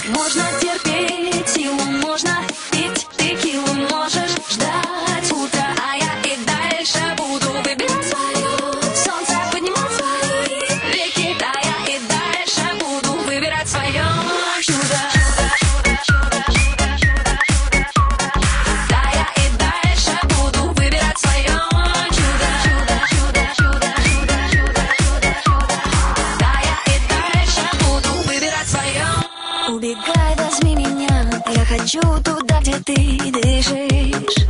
Можно терпеть силу, можно пить текилу, можешь ждать утра, а я и дальше буду выбирать свое. Солнце поднимать свои веки, да, я и дальше буду выбирать свое чудо. Да, я и дальше буду выбирать свое чудо. Да, я и дальше буду выбирать свое. Убегай, возьми меня, я хочу туда, где ты дышишь.